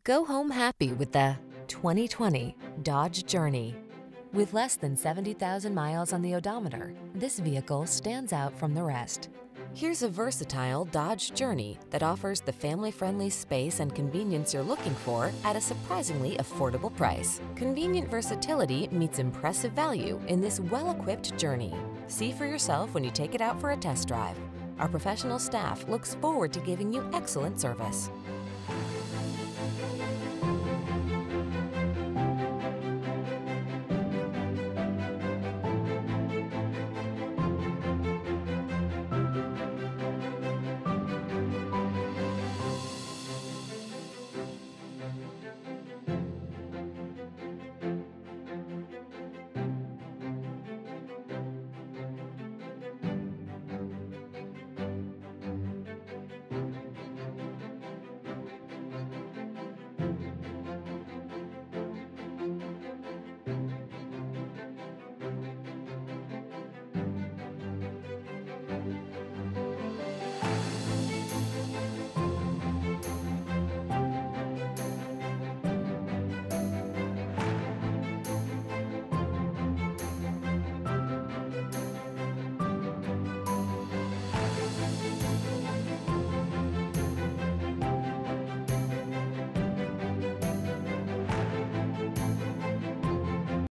Go home happy with the 2020 Dodge Journey. With less than 70,000 miles on the odometer, this vehicle stands out from the rest. Here's a versatile Dodge Journey that offers the family-friendly space and convenience you're looking for at a surprisingly affordable price. Convenient versatility meets impressive value in this well-equipped Journey. See for yourself when you take it out for a test drive. Our professional staff looks forward to giving you excellent service.